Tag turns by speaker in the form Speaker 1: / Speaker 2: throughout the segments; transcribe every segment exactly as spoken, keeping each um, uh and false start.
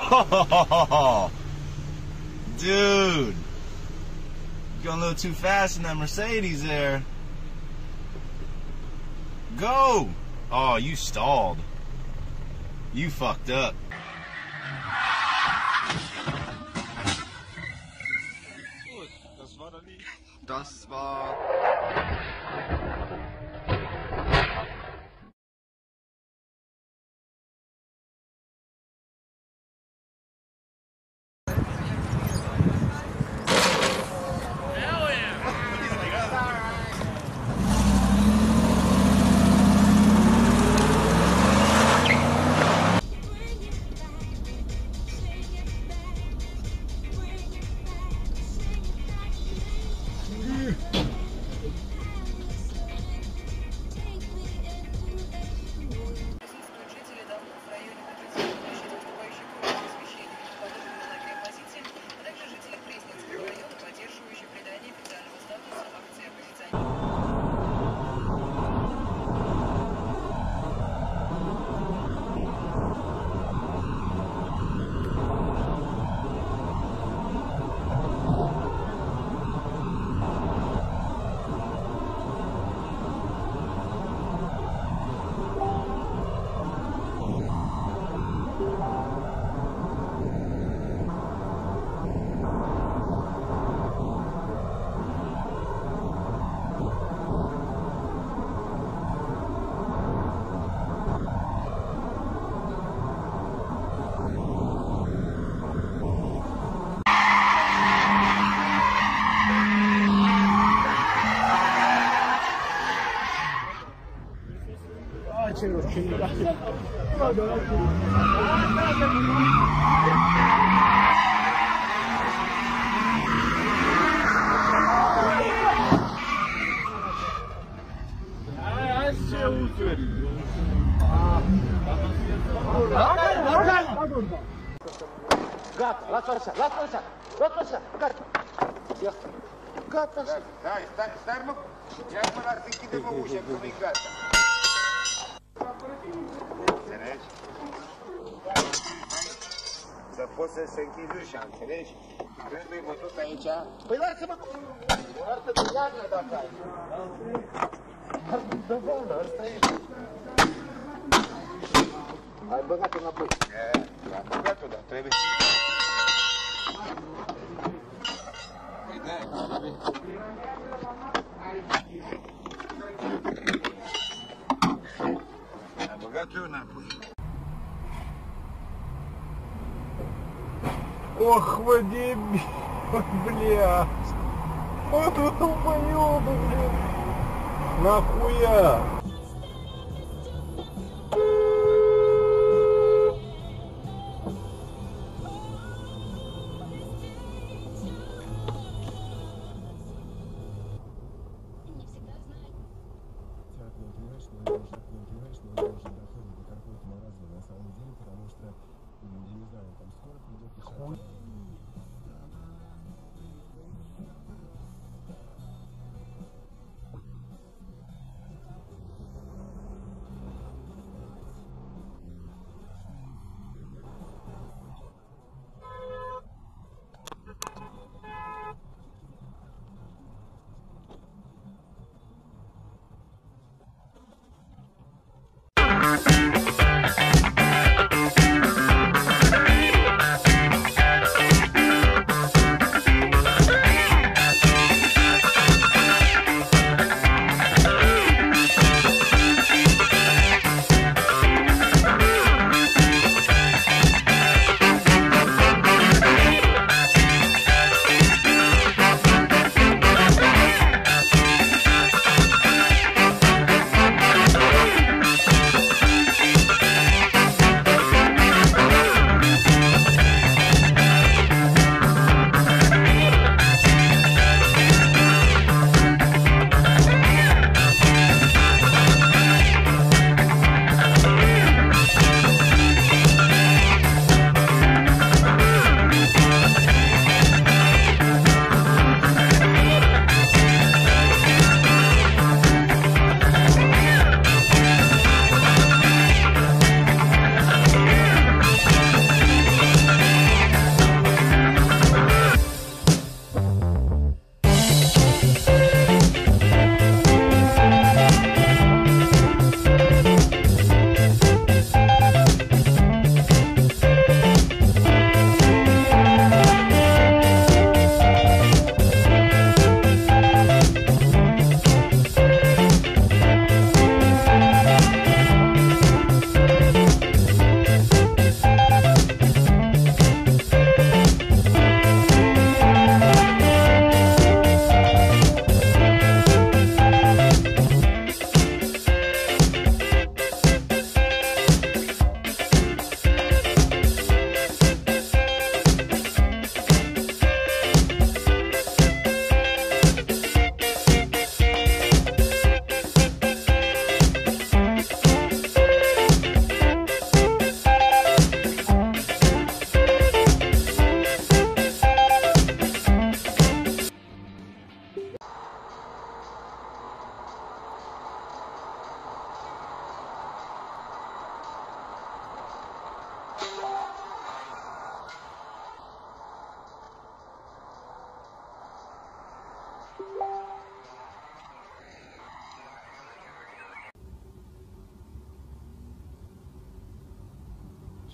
Speaker 1: Oh, dude. You're going a little too fast in that Mercedes there. Go! Oh, you stalled. You fucked up.
Speaker 2: Das war da nicht.
Speaker 3: Das war...
Speaker 4: Gata, lasă așa, lasă așa, lasă așa, gata. Ia, gata așa.
Speaker 5: Stai, stai, stai mă, ia-mă la să închide-mă ușa, că nu-i gata. Înțelegi? Să poți să se închizi ușa, înțelegi? Trebuie-mă tot aici.
Speaker 4: Păi lasă-mă, lasă-te iarnă dacă ai. Lasă-te vană, ăsta e. Ai băgat-o înapoi.
Speaker 5: E, am băgat-o, dar trebuie. Păi da, trebuie. Am băgat-o înapoi.
Speaker 2: Ох, Вадим, бля. Вот это долбоёбы, бля. Нахуя?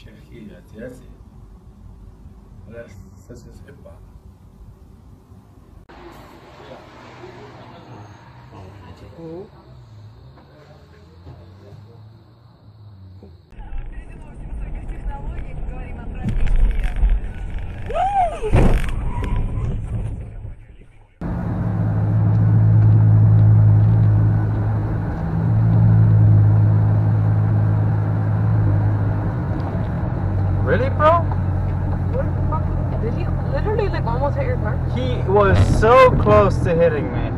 Speaker 2: cerchia, ti assi. Adesso se si separa. Oh.
Speaker 3: Really, bro?
Speaker 6: What the fuck? Did he literally like almost hit your car?
Speaker 3: He was so close to hitting me.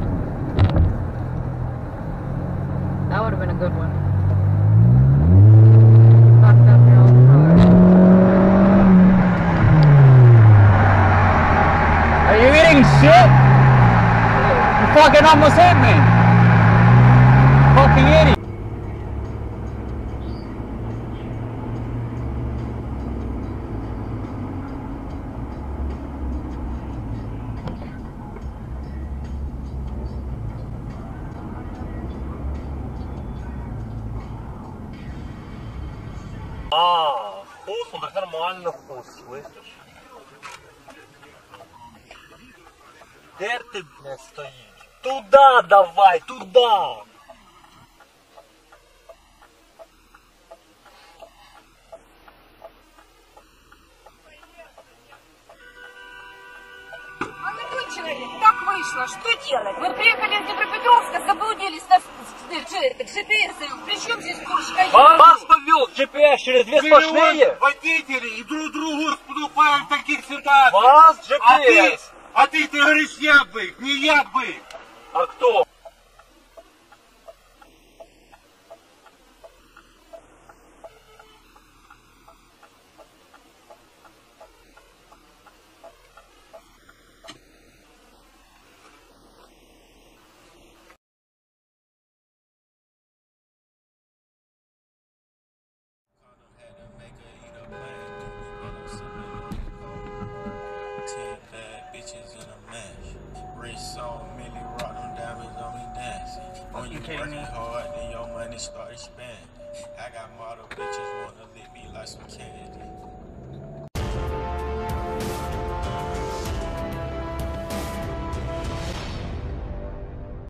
Speaker 6: That would have been a good one. Fucked up your own car.
Speaker 3: Are you eating shit? You fucking almost hit me. Fucking idiot.
Speaker 7: А, вкусно, так нормально вкус, слышишь? Где ты, блядь, стоишь? Туда давай, туда!
Speaker 8: Молодой человек, так вышло, что делать? Мы приехали из Днепропетровска, заблудились на джи пи эс. При чем здесь Куршка?
Speaker 7: Вас повел джи пи эс через две сплошные?
Speaker 5: Водители и друг другу вступаем в таких ситуациях.
Speaker 7: Вас джи
Speaker 5: А
Speaker 7: пи
Speaker 5: ты,
Speaker 7: эс?
Speaker 5: а ты, ты говоришь, я бык, не я бык.
Speaker 7: А кто?
Speaker 9: Ten bad bitches in a match. Wrist on Millie rock, them diamonds on me dancing. When you working hard, then your money start expanding. I got model